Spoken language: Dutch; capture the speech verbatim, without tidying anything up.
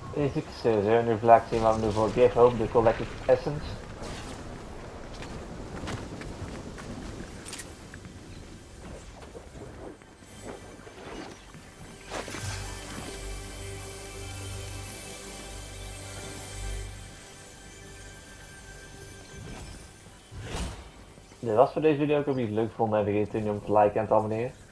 Basic zeven reflectie, maar we nu voor Give Hope the Collective Essence. Dit was voor deze video. Ik hoop dat jullie het leuk vonden en vergeet niet om te liken en te abonneren.